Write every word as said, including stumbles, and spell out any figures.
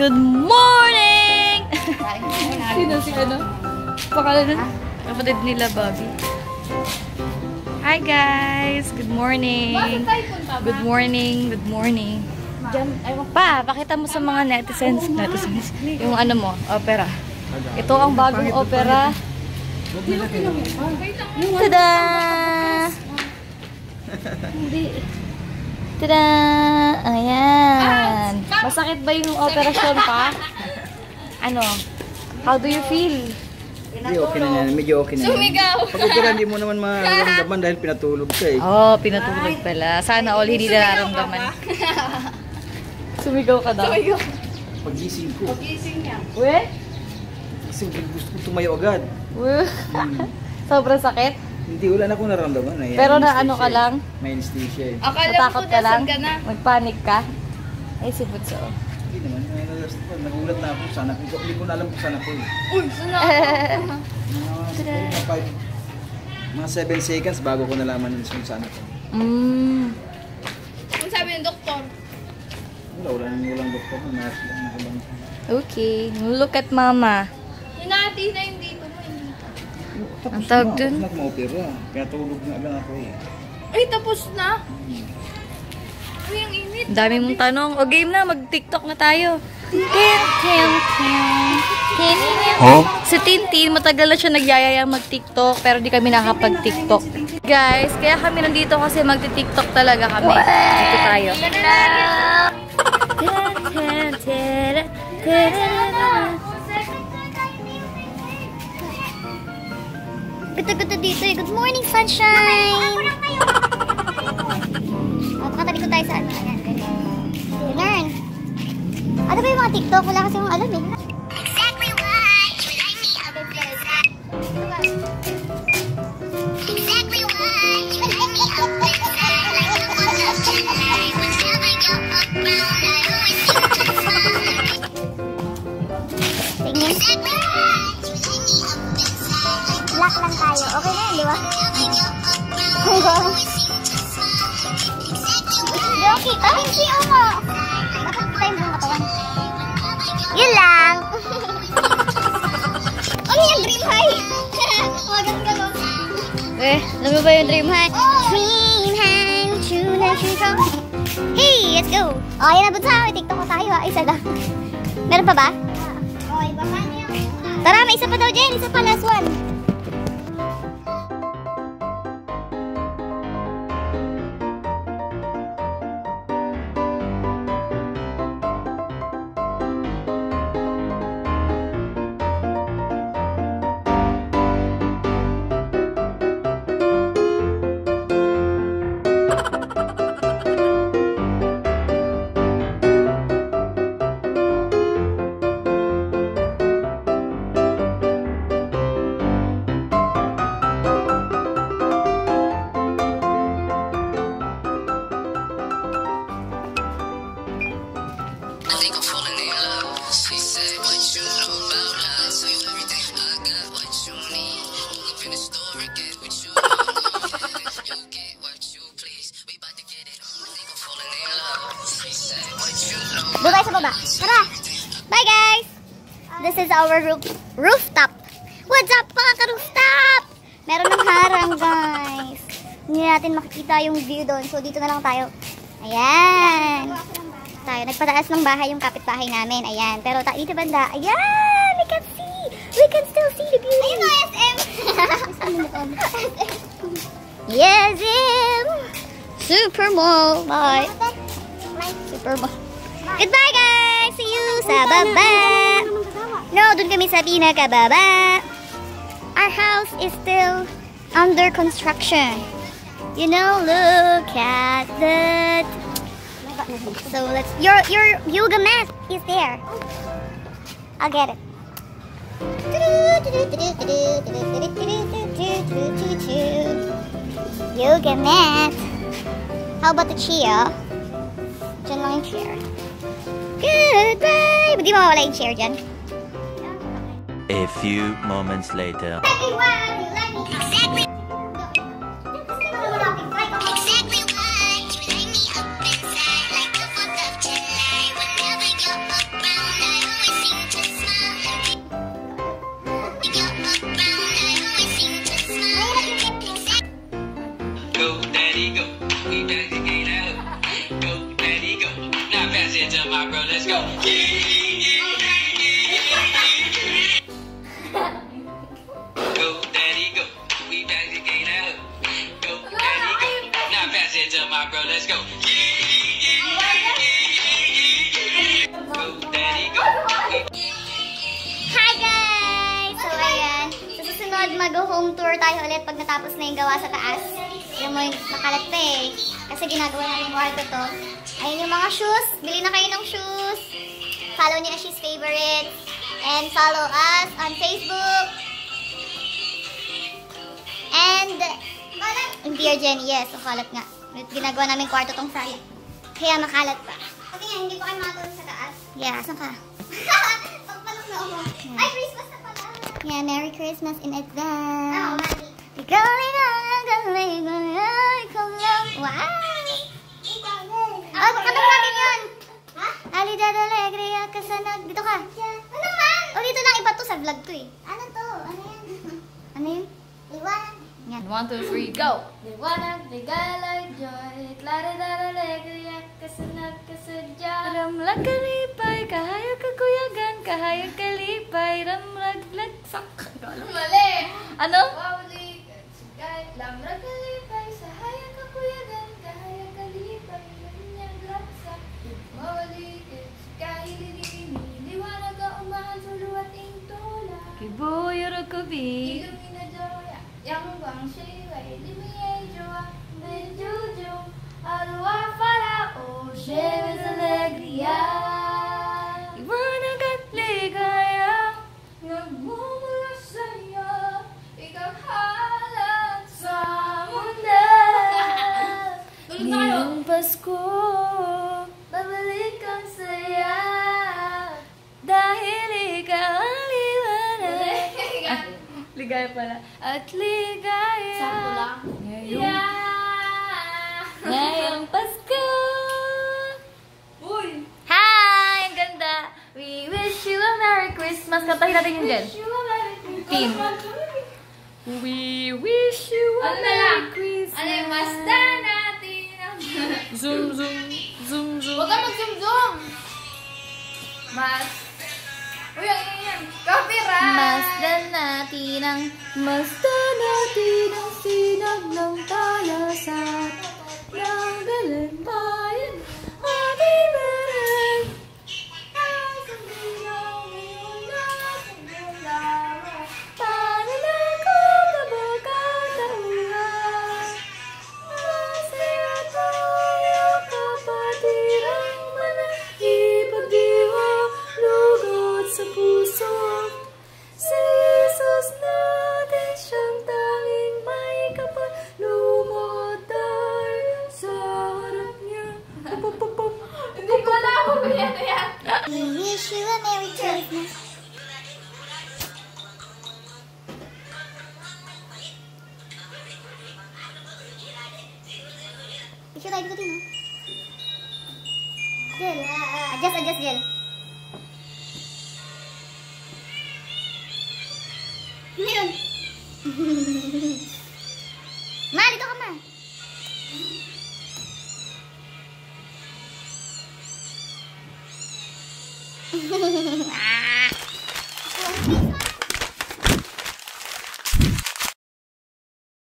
Good morning! Sino si ano? Pakala nun? Kapatid nila, Bobby. Hi guys! Good morning! Good morning! Good morning! Pa, pakita mo sa mga netizens, netizens yung ano mo, opera. Ito ang bagong opera. Tada! Tada! Ayan. Masakit ba yung operasyon pa? Ano? How do you feel? Hindi, okay na yan. Medyo okay na yan. Sumigaw! Pag opera, hindi mo naman mararamdaman dahil pinatulog ka eh. Oh, pinatulog pala. Sana all hindi nararamdaman. Sumigaw ka daw? Sumigaw. Pag-gising ko. Pag-gising niya. Uwe? Kasi gusto ko tumayo agad. Uwe? Hmm. Sobrang sakit? Hindi, wala na akong nararamdaman. Ayan, pero na ano ka lang? May anesthesia eh. Natakot ka lang? Magpanik ka? Ay, si Butso. Hindi naman. Nagulat na ako. Sana ko. Hindi ko na alam kung sana ko eh. Uy, sana ako. Mga seven seconds bago ko nalaman kung sana ko. Mm. Kung sabi ng doktor? Wala, wala nang walang doktor. Nurse lang nakulang. Okay. Look at mama. Hinati na yung dito mo. Ang tawag dun? Tapos na ako ma-opera. Kaya tulog na lang ako eh. Ay, tapos na? Uy, ang init. Dami mong tanong. O game na, mag-tiktok na tayo. Tin, tin, tin. Tin, tin. Huh? Si Tintin, matagal na siya nagyayayang mag-tiktok, pero di kami nakapag-tiktok. Guys, kaya kami nandito kasi magti-tiktok talaga kami. Dito tayo. Guto-guto dito eh. Good morning, sunshine! O, pakatabi ko tayo sa ano. Ayan, ganyan. Ganyan. Ano ba yung mga TikTok? Wala kasi akong alam eh. Exactly what you like me up inside. Exactly what you like me up inside. Like the one of July. Whenever you're around, I always seem to fall. Tingin. Exactly what you like me up inside. Black lang tayo. Okay na yun, di ba? Joki, ay, si Oma! Bakit tayo mong katawan? Yun lang! Ano yung dream high? Wagan ka nun. Eh, alam mo ba yung dream high? Dream high, true na true. Hey, let's go! O, oh, yan na bunsa. May TikTok ko tayo ha. Isa lang. Meron pa ba? Oo, iba pa niya. Tara, may isa pa daw dyan. Isa pa, last one. Doon tayo sa baba. Tara! Bye guys! This is our roof rooftop. What's up mga ka-rooftop? Meron ng harang guys. Hindi natin makikita yung view doon. So dito na lang tayo. Ayan. Tayo. Nagpataas ng bahay yung kapitbahay namin. Ayan. Pero ta dito banda. Ayan! We can see! We can still see the beauty! Ayun o, S M! Yes, M! Super Mall! Bye! Super Mall. Goodbye guys! See you sa baba! No, dun kami sa pinakababa. Our house is still under construction. You know, look at that. So let's, your, your yoga mat is there. I'll get it. Yoga mat. How about the chair? Diyan lang yung chair. Goodbye! Hindi mawawala yung chair dyan. A few moments later. Exactly. Exactly. pass it to my bro, let's go. Go, daddy, go. We back to gain that hook. Go, daddy, go. Now pass it to my bro, let's go. Go, daddy, go. Hi guys! So ayan, sa susunod mag-home tour tayo ulit pag natapos na yung gawa sa taas. Yung mo yung nakalat pa eh. Kasi ginagawa namin yung kwarto to. Ayun yung mga shoes. Bili na kayo ng shoes. Follow niyo na She's Favorite. And follow us on Facebook. And yung Dear Jenny, yes, ang kalat nga. Ginagawa namin kwarto tong sala. Kaya makalat pa. Kasi nga, hindi pa kayo makatulong sa taas. Yeah, asan ka? Pagpalok na ako. Ay, Christmas na pala. Yeah, Merry Christmas in advance. Oo, Mami. Galing ang galing ay kalam. Wow! Oh, katong natin yun. Ha? Alidad Alegria kasanag. Dito ka. Ano man? Oh, dito lang. Iba to sa vlog to eh. Ano to? Ano yan? Ano yun? Liwanag. Yan. One, two, three, go! Liwanag, ligala, joy, claridad, alegría, kasanag, kasadya. Ramlag kalipay, kahayag kakuyagan, kahayag kalipay, ramlag lagsak. Mali! Ano? Wawali, sigay, lamrag kalipay, sahaya kakuyagan, kahaya kalipay, lanyang laksa. Mawali, sigay, lilini, liwanag ka umahan, suluat ing tola. Kibuyo kabi. Ilumina joya, yang bang shiway, limiye joa, menjujum, arwa farao, sheves alegría. Iwanag at ligaya. Nagmumula sa'yo, ikaw halat sa mundo. Ngayong Pasko, Babalik ang saya. dahil ikaw ang liwanag. Ah, ligaya pala. At ligaya. Sakto lang. Ngayong, Yeah. ngayong Pasko. Uy! Hi! Ang ganda. We wish you a Merry Christmas. Kantahin natin yun dyan. Team. We wish you a Ano na lang? Merry Christmas. Ano yung masda natin? Zoom, zoom, zoom, zoom. Huwag ka mag-zoom-zoom! Mas... Uy, yan, yan, yan. Copyright! Masdan natin ang masdan natin ang sinag ng talasat ng Dalantayan. Happy Beren! Para na ko kabagkatauhan. Masaya tayo kapatirang manahipagdiwa lugod sa puso. Si Jesus natin siyang tanging may kapal. Lumod tayo sa harap niya. Pupupupop. Hindi ko alam kung yan na yan. We wish you a Merry Christmas. Picture tayo dito din, ha? Jel. Adjust, adjust, Jel. Ano yun? Ma, dito ka, ma. Ah.